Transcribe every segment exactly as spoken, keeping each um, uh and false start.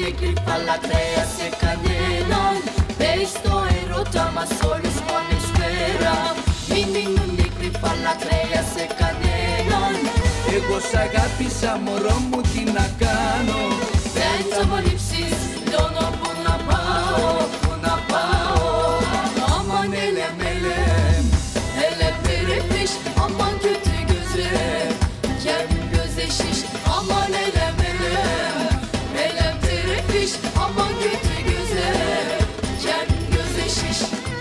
μικρή φαλακραία σε κανέναν. Πες το ερώτα μας όλους μόνες πέρα. Μην μείνουν μικρή φαλακραία σε κανέναν. Εγώ σ' αγάπησα μωρό μου, τι να κάνω. Δεν θα μ' ανήψεις, λιώνω που να πάω, που να πάω. Aman elem elem, elem terefiş. Aman kötü göze, kem göze şiş. Aman elem elem, elem terefiş. Aman kötü göze, kem göze şiş.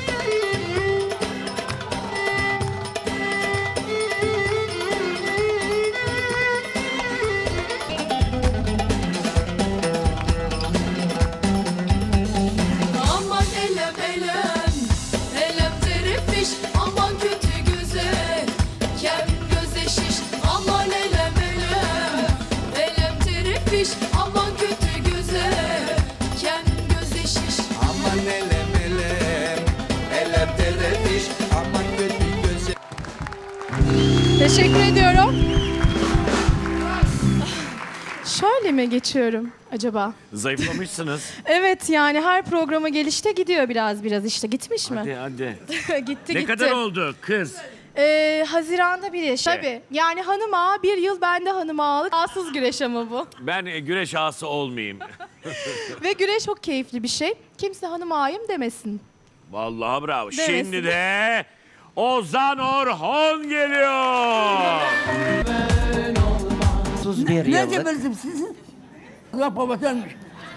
Aman elem elem, elem terefiş. Aman kötü göze, kem göze şiş. Aman elem elem, elem terefiş. Aman kötü göze, kem göze şiş. Aman elem elem, elem terefiş. Aman kötü göze. Teşekkür ediyorum. Şöyle mi geçiyorum acaba? Zayıflamışsınız. Evet, yani her programa gelişte gidiyor biraz biraz işte. Gitmiş mi? Hadi hadi. gitti Ne gitti. kadar oldu kız? Ee, Haziran'da bir yaş. Evet. Tabii. Yani hanım ağa bir yıl, bende hanım ağalık. Ağsız güreş ama bu. Ben e, güreş ağası olmayayım. Ve güreş çok keyifli bir şey. Kimse hanım ağayım demesin. Vallahi bravo. Demesin. Şimdi de Ozan Orhon geliyor. otuz bir Ne yıllık. geberdim sizin? Allah babatanmış.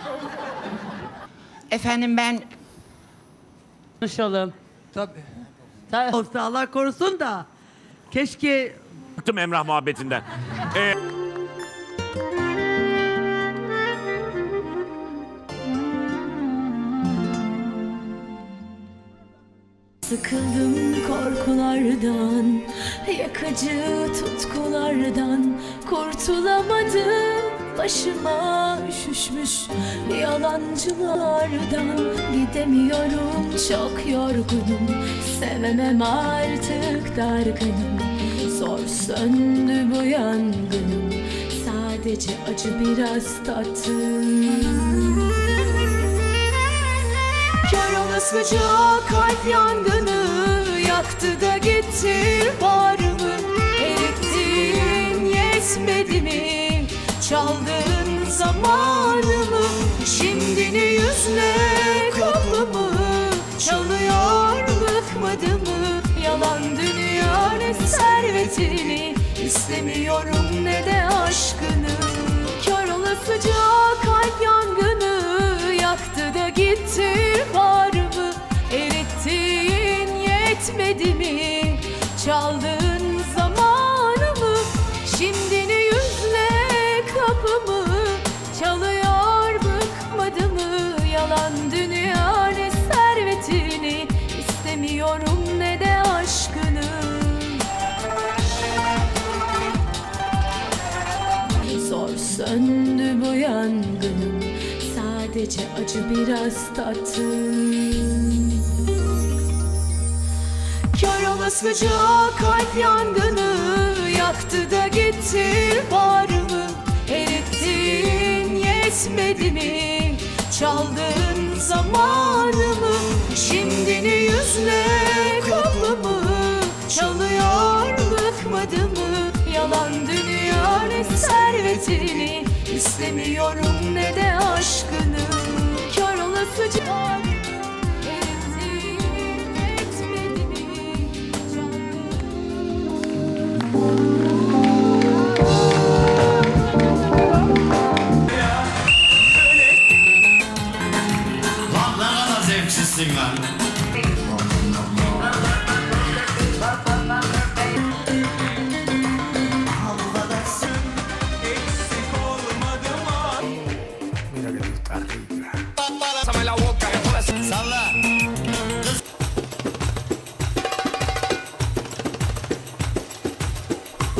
Efendim ben Konuşalım. Tabii. Ta- Olsa Allah korusun da. Keşke Bıktım Emrah muhabbetinden. Ee, Sıkıldım korkulardan, yakıcı tutkulardan. Kurtulamadım başıma üşüşmüş yalancılardan. Gidemiyorum, çok yorgunum, sevemem artık dargınım. Zor söndü bu yangınım, sadece acı biraz tattım. Kör olasıca kalp yangını yaktı da gitti bağrımı. Erittin yetmedi mi? Çaldın zamanımı. Şimdi ne yüzle kapımı çalıyor, bıkmadı mı? Yalan dünya ne servetini, istemiyorum ne de aşkını. Kör olasıca kalp yangını yaktı da gitti bağrımı. Erittin yetmedi mi? Çaldın zamanımı. Şimdi ne yüzle kapımı çalıyor, bıkmadı mı? Yalan dünya ne servetini, istemiyorum ne de aşkını. Zor söndü bu yangınım, sadece acı biraz tattım. Kör olasıca kalp yangını yaktı da gitti bağrımı. Erittin yetmedi mi? Çaldın zamanımı. Şimdi ne yüzle kapımı çalıyor, bıkmadı mı? Yalan dünya ne servetini, istemiyorum ne de aşkını. Kör olasıca erittin yetmedi mi? Lan ne kadar zevksizsin lan. Salla. Kız.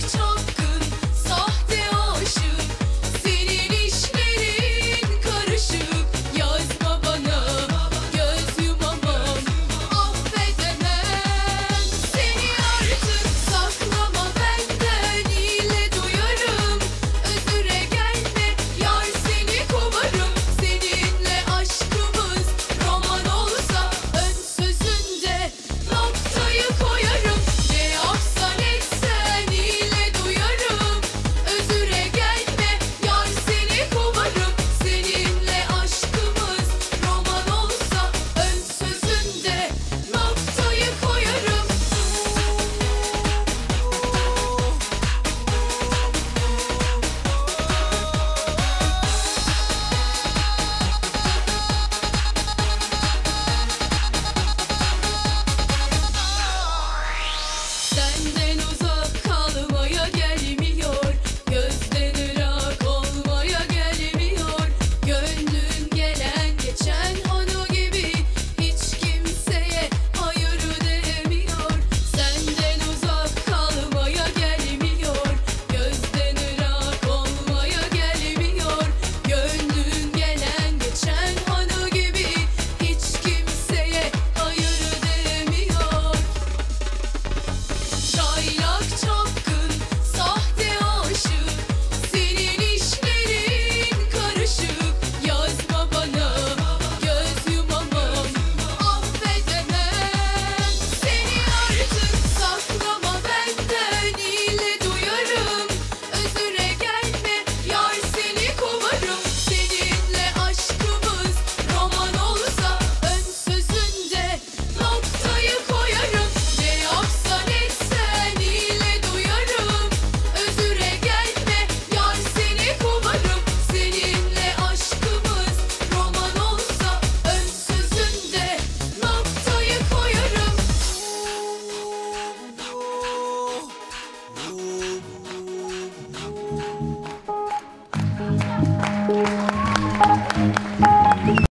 çapkın, sahte aşık. Senin işlerin karışık. Yazma bana, göz yumamam, affedemem. Seni artık saklama benden, ile duyarım. Özüre gelme, yar seni kovarım. Seninle aşkımız roman olsa, ön sözünde noktayı koyarım. Ne yapsan etsen ile duyarım. Özüre gelme, yar seni kovarım. Seninle aşkımız roman olsa, ön sözünde noktayı koyarım. Senden uzak kalmaya gelmiyor, gözden ırak olmaya gelmiyor. Gönlün gelen geçen onu gibi, hiç kimseye hayır demiyor. Senden uzak kalmaya gelmiyor, gözden ırak olmaya gelmiyor. Gönlün gelen geçen onu gibi, hiç kimseye hayır demiyor. Çaylak